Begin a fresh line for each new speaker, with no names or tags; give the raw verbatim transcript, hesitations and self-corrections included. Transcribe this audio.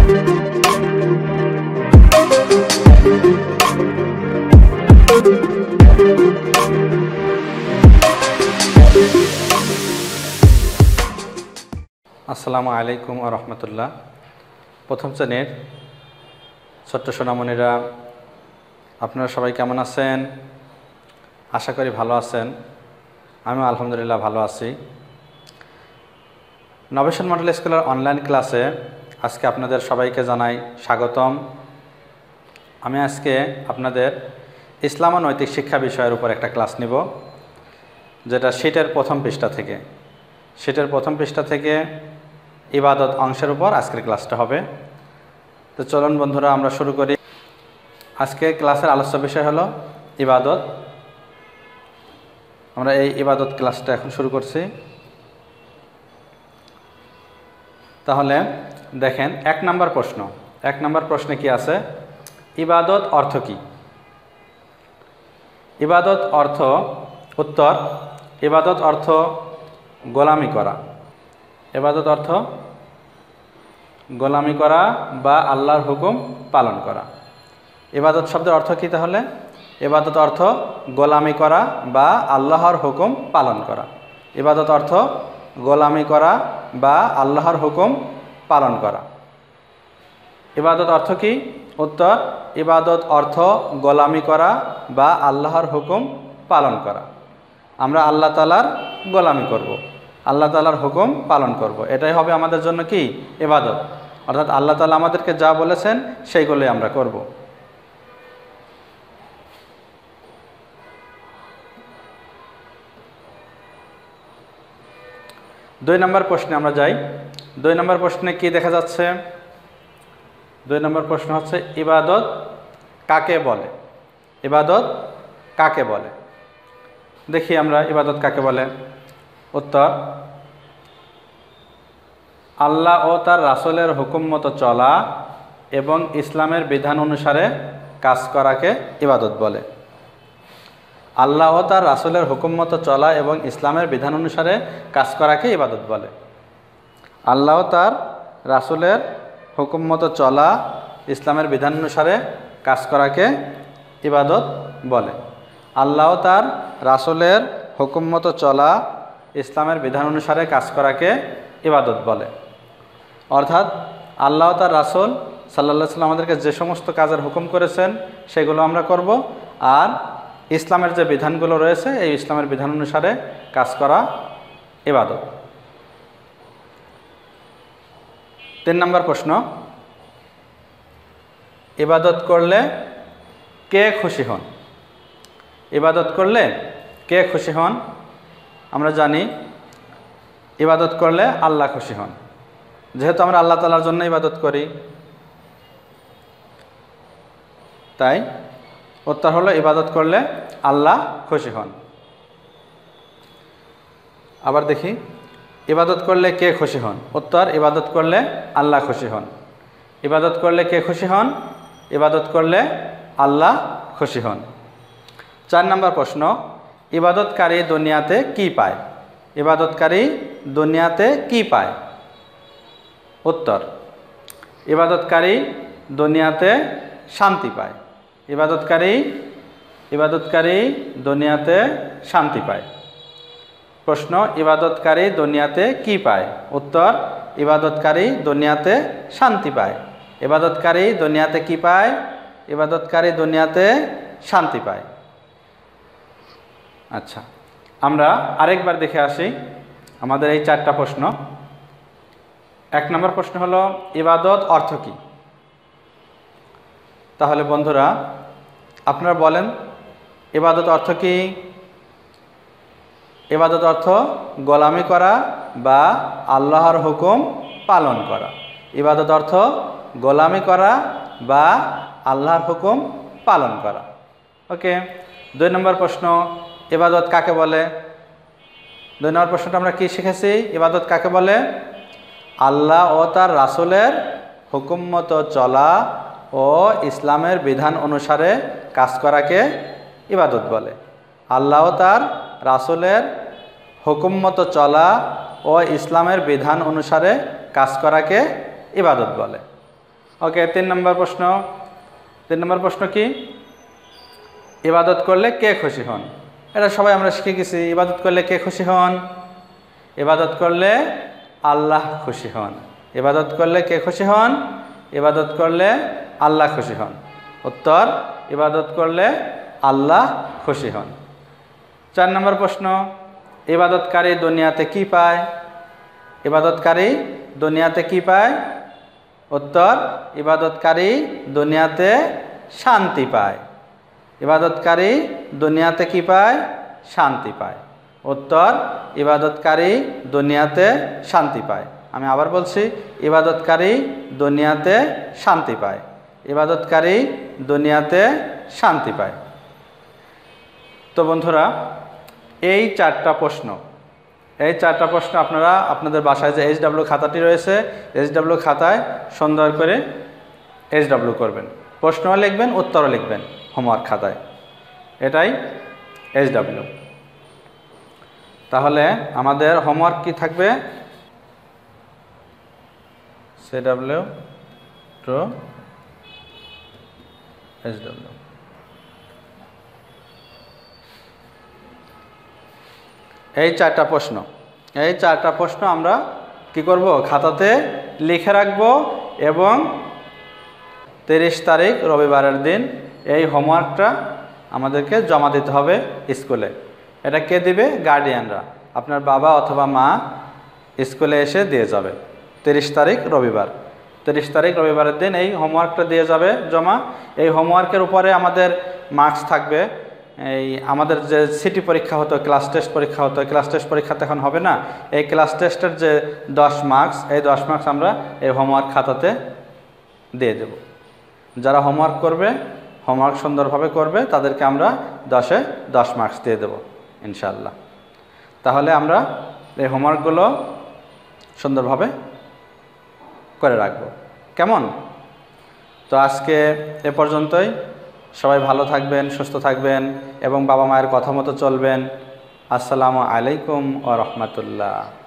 আসসালামু আলাইকুম ওয়া রাহমাতুল্লাহ। প্রথম শ্রেণীর ছোট্ট সোনামণিরা, আপনারা সবাই কেমন আছেন? আশা করি ভালো আছেন। আমিও আলহামদুলিল্লাহ ভালো আছি। নবেশন মডেল স্কুলের অনলাইন ক্লাসে আজকে আপনাদের সবাইকে জানাই স্বাগতম। আমি আজকে আপনাদের ইসলাম ও নৈতিক শিক্ষা বিষয়ের উপর একটা ক্লাস নিব, যেটা শীটের প্রথম পৃষ্ঠা থেকে শীটের প্রথম পৃষ্ঠা থেকে ইবাদত অংশের উপর আজকের ক্লাসটা হবে। তো চলুন বন্ধুরা, আমরা শুরু করি। আজকে ক্লাসের আলোচ্য বিষয় হলো ইবাদত। আমরা এই ইবাদত ক্লাসটা এখন শুরু করছি। তাহলে দেখেন, এক নম্বর প্রশ্ন এক নম্বর প্রশ্নে কি আছে? ইবাদত অর্থ কি? ইবাদত অর্থ, উত্তর, ইবাদত অর্থ গোলামি করা। ইবাদত অর্থ গোলামি করা বা আল্লাহর হুকুম পালন করা। ইবাদত শব্দের অর্থ কি তাহলে? ইবাদত অর্থ গোলামি করা বা আল্লাহর হুকুম পালন করা। ইবাদত অর্থ গোলামি করা বা আল্লাহর হুকুম পালন করা। ইবাদত অর্থ কি? উত্তর, ইবাদত অর্থ গোলামি করা বা আল্লাহর হুকুম পালন করা। আমরা আল্লাহ তাআলার গোলামি করব, আল্লাহ তাআলার হুকুম পালন করব, এটাই হবে আমাদের জন্য কি? ইবাদত। অর্থাৎ আল্লাহ তাআলা আমাদেরকে যা বলেছেন সেইগুলোই আমরা করব। দুই নম্বর প্রশ্নে আমরা যাই। দুই নম্বর প্রশ্নে কি দেখা যাচ্ছে? দুই নম্বর প্রশ্ন হচ্ছে ইবাদত কাকে বলে? ইবাদত কাকে বলে? দেখি আমরা ইবাদত কাকে বলে। উত্তর, আল্লাহ ও তার রাসূলের হুকুম মতো চলা এবং ইসলামের বিধান অনুসারে কাজ করাকে ইবাদত বলে। আল্লাহ ও তার রাসূলের হুকুম মতো চলা এবং ইসলামের বিধান অনুসারে কাজ করাকে ইবাদত বলে। আল্লাহ ও তার রাসূলের হুকুম মতো চলা, ইসলামের বিধান অনুসারে কাজ করাকে ইবাদত বলে। আল্লাহ ও তার রাসূলের হুকুম মতো চলা, ইসলামের বিধান অনুসারে কাজ করাকে ইবাদত বলে। অর্থাৎ আল্লাহ তার রাসূল সাল্লাল্লাহু আলাইহি ওয়াসাল্লাম আমাদেরকে যে সমস্ত কাজের হুকুম করেছেন সেগুলো আমরা করব, আর ইসলামের যে বিধানগুলো রয়েছে এই ইসলামের বিধান অনুসারে কাজ করা ইবাদত। তিন নম্বর প্রশ্ন, ইবাদত করলে কে খুশি হন? ইবাদত করলে কে খুশি হন? আমরা জানি ইবাদত করলে আল্লাহ খুশি হন। যেহেতু আমরা আল্লাহ তাআলার জন্য ইবাদত করি, তাই উত্তর হলো ইবাদত করলে আল্লাহ খুশি হন। আবার দেখি, ইবাদত করলে কে খুশি হন? উত্তর, ইবাদত করলে আল্লাহ খুশি হন। ইবাদত করলে কে খুশি হন? ইবাদত করলে আল্লাহ খুশি হন। চার নম্বর প্রশ্ন, ইবাদতকারী দুনিয়াতে কি পায়? ইবাদতকারী দুনিয়াতে কি পায়? উত্তর, ইবাদতকারী দুনিয়াতে শান্তি পায়। ইবাদতকারী ইবাদতকারী দুনিয়াতে শান্তি পায়। প্রশ্ন, ইবাদতকারী দুনিয়াতে কি পায়? উত্তর, ইবাদতকারী দুনিয়াতে শান্তি পায়। ইবাদতকারী দুনিয়াতে কি পায়? ইবাদতকারী দুনিয়াতে শান্তি পায়। আচ্ছা, আমরা আরেকবার দেখে আসি আমাদের এই চারটা প্রশ্ন। এক নম্বর প্রশ্ন হলো ইবাদত অর্থ কি? তাহলে বন্ধুরা আপনারা বলেন, ইবাদত অর্থ কি? ইবাদত অর্থ গোলামি করা বা আল্লাহর হুকুম পালন করা। ইবাদত অর্থ গোলামি করা বা আল্লাহর হুকুম পালন করা। ওকে। দুই নম্বর প্রশ্ন, ইবাদত কাকে বলে? দুই নম্বর প্রশ্নটা আমরা কি শিখেছি? ইবাদত কাকে বলে? আল্লাহ ও তার রাসূলের হুকুম মতো চলা ও ইসলামের বিধান অনুসারে কাজ করাকে ইবাদত বলে। আল্লাহ ও তার রাসূলের হুকুম মতো চলা ও ইসলামের বিধান অনুসারে কাজ করাকে ইবাদত বলে। ওকে, তিন নম্বর প্রশ্ন। তিন নম্বর প্রশ্ন কি? ইবাদত করলে কে খুশি হন? এটা সবাই আমরা শিখে গেছি। ইবাদত করলে কে খুশি হন? ইবাদত করলে আল্লাহ খুশি হন। ইবাদত করলে কে খুশি হন? ইবাদত করলে আল্লাহ খুশি হন। উত্তর, ইবাদত করলে আল্লাহ খুশি হন। চার নম্বর প্রশ্ন, ইবাদতকারী দুনিয়াতে কি পায়? ইবাদতকারী দুনিয়াতে কি পায়? উত্তর, ইবাদতকারী দুনিয়াতে শান্তি পায়। ইবাদতকারী দুনিয়াতে কি পায়? শান্তি পায়। উত্তর, ইবাদতকারী দুনিয়াতে শান্তি পায়। আমি আবার বলছি, ইবাদতকারী দুনিয়াতে শান্তি পায়। ইবাদতকারী দুনিয়াতে শান্তি পায়। তো বন্ধুরা, এই চারটা প্রশ্ন এই চারটা প্রশ্ন আপনারা আপনাদের বাসায় যে এইচ ডাব্লিউ খাতাটি রয়েছে, এইচ ডাব্লিউ খাতায় সুন্দর করে এইচ ডাব্লিউ করবেন। প্রশ্নও লিখবেন, উত্তরও লিখবেন হোমওয়ার্ক খাতায়। এটাই এইচ ডাব্লিউ। তাহলে আমাদের হোমওয়ার্ক কি থাকবে? C W to H W. এই চারটা প্রশ্ন এই চারটা প্রশ্ন আমরা কি করব? খাতাতে লিখে রাখব এবং তিরিশ তারিখ রবিবারের দিন এই হোমওয়ার্কটা আমাদেরকে জমা দিতে হবে স্কুলে। এটা কে দিবে? গার্ডিয়ানরা। আপনার বাবা অথবা মা স্কুলে এসে দিয়ে যাবে তিরিশ তারিখ রবিবার। তিরিশ তারিখ রবিবারের দিন এই হোমওয়ার্কটা দিয়ে যাবে জমা। এই হোমওয়ার্কের উপরে আমাদের মার্কস থাকবে। এই আমাদের যে সিটি পরীক্ষা হতো, ক্লাস টেস্ট পরীক্ষা হতো, ক্লাস টেস্ট পরীক্ষাতে এখন হবে না। এই ক্লাস টেস্টের যে দশ মার্কস, এই দশ মার্কস আমরা এই হোমওয়ার্ক খাতাতে দিয়ে দেব। যারা হোমওয়ার্ক করবে, হোমওয়ার্ক সুন্দরভাবে করবে, তাদেরকে আমরা দশে দশ মার্কস দিয়ে দেব ইনশাআল্লাহ। তাহলে আমরা এই হোমওয়ার্কগুলো সুন্দরভাবে করে রাখব। কেমন? তো আজকে এ পর্যন্তই। সবাই ভালো থাকবেন, সুস্থ থাকবেন এবং বাবা মায়ের কথা মতো চলবেন। আসসালামু আলাইকুম ওয়া রাহমাতুল্লাহ।